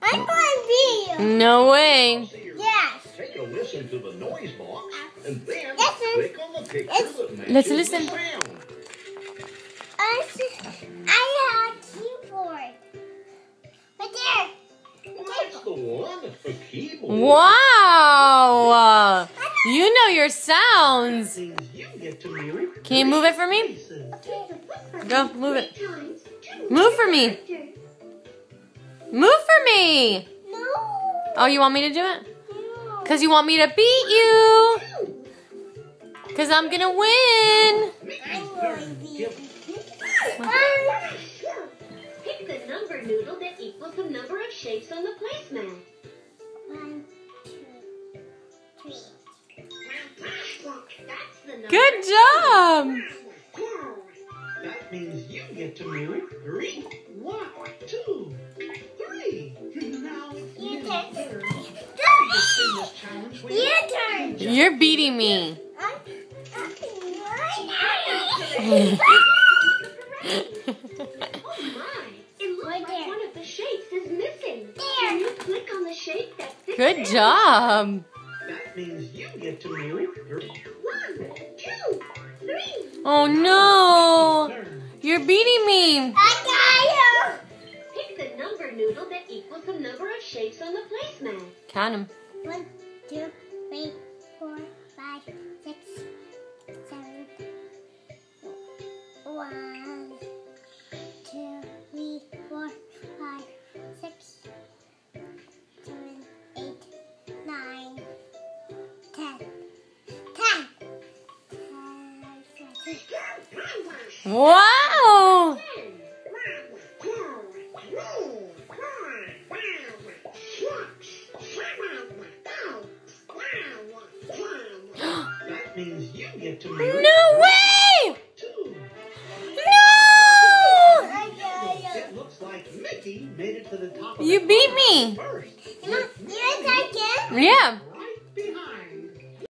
I'm going to be you. No way. Yes. Take a listen to the noise box and then Listen. click on the picture that matches Let's the listen. sound. I have a keyboard. Right there. That's the one, a keyboard. Wow. You know your sounds. You get to move. Can you move it for me? Go, move it. Move for me. Move for me. No. Oh, you want me to do it? No. Because you want me to beat you. Because I'm going to win. I'm going to be you. Pick the number noodle that equals the number of shapes on the placemat. 1, 2, 3. That's the number. Good job. That means you get to move 3. 1, 2, 3. Now it's Your your turn. turn. This challenge we Your turn. You're beating me. Oh my! It looks like one of the shapes is missing. Can you click on the shape that fits Good it? job. That means you get to move 3. 1, 2, 3. Oh, no. You're beating me. I Pick the number noodle that equals the number of shapes on the placemat. Count them. got you. 1, 2, 3, 4, 5, 6, 7. 1, 2, 3, 4, 5, 6, 7, 8, 9, 10. 10. Wow. That means you get to move No way. 2. No. It looks like Mickey made it to the top of You the beat clubhouse me. first. You want to again? Yeah.